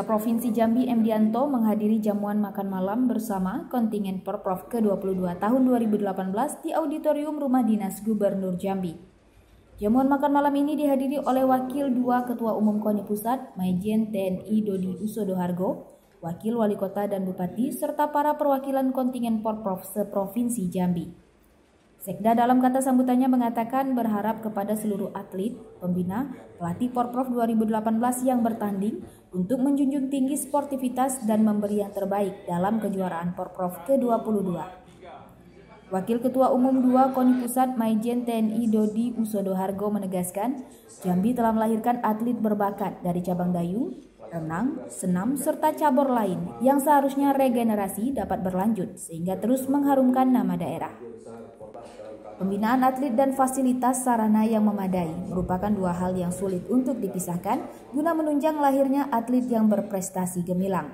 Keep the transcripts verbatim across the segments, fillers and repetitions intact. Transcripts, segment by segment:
Sekda Provinsi Jambi M. Dianto menghadiri jamuan makan malam bersama kontingen Porprov ke dua puluh dua tahun dua ribu delapan belas di Auditorium Rumah Dinas Gubernur Jambi. Jamuan makan malam ini dihadiri oleh Wakil dua Ketua Umum KONI Pusat, Majen T N I Dodi Usodohargo, Wakil Wali Kota dan Bupati, serta para perwakilan kontingen Porprov se-Provinsi Jambi. Sekda dalam kata sambutannya mengatakan berharap kepada seluruh atlet, pembina, pelatih Porprov dua ribu delapan belas yang bertanding untuk menjunjung tinggi sportivitas dan memberi yang terbaik dalam kejuaraan Porprov ke dua puluh dua. Wakil Ketua Umum dua KONI Pusat Majen T N I Dodi Usodohargo menegaskan, Jambi telah melahirkan atlet berbakat dari cabang dayung, renang, senam, serta cabur lain yang seharusnya regenerasi dapat berlanjut sehingga terus mengharumkan nama daerah. Pembinaan atlet dan fasilitas sarana yang memadai merupakan dua hal yang sulit untuk dipisahkan guna menunjang lahirnya atlet yang berprestasi gemilang.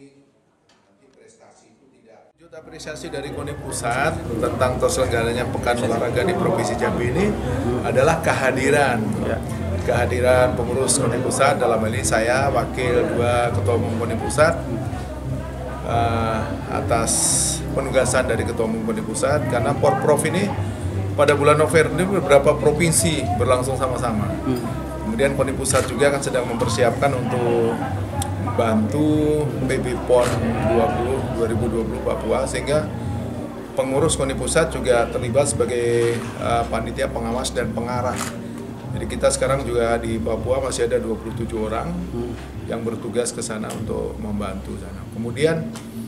Apresiasi dari KONI Pusat tentang terselenggaranya Pekan Olahraga di Provinsi Jambi ini adalah kehadiran kehadiran pengurus KONI Pusat, dalam hal ini saya Wakil dua Ketua Umum KONI Pusat, uh, atas penugasan dari Ketua Umum KONI Pusat, karena Porprov ini pada bulan November ini beberapa provinsi berlangsung sama-sama. Kemudian KONI Pusat juga akan sedang mempersiapkan untuk bantu P B PON dua puluh dua ribu dua puluh Papua, sehingga pengurus KONI Pusat juga terlibat sebagai uh, panitia pengawas dan pengarah. Jadi kita sekarang juga di Papua masih ada dua puluh tujuh orang yang bertugas ke sana untuk membantu sana. Kemudian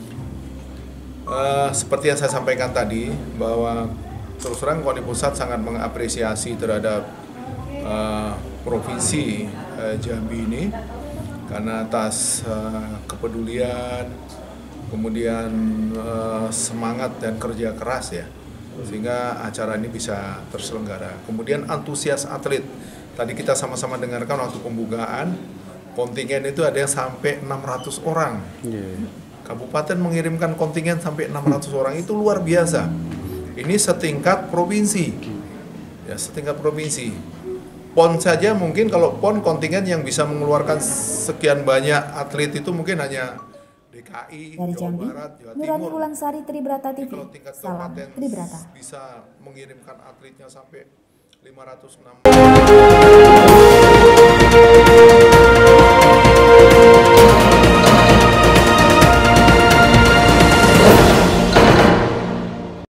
uh, seperti yang saya sampaikan tadi, bahwa terus terang KONI Pusat sangat mengapresiasi terhadap uh, Provinsi uh, Jambi ini karena atas uh, kepedulian, kemudian uh, semangat dan kerja keras ya, sehingga acara ini bisa terselenggara. Kemudian antusias atlet, tadi kita sama-sama dengarkan waktu pembukaan, kontingen itu ada yang sampai enam ratus orang. Kabupaten mengirimkan kontingen sampai enam ratus orang, itu luar biasa. Ini setingkat provinsi, ya setingkat provinsi. PON saja mungkin, kalau PON kontingen yang bisa mengeluarkan sekian banyak atlet itu mungkin hanya D K I, dari Jawa Jambi, Barat, Jawa Nurani Timur. Wulansari, Tribrata T V. Kalau tingkat Salam kabupaten Tribrata. bisa mengirimkan atletnya sampai lima ratus enam puluh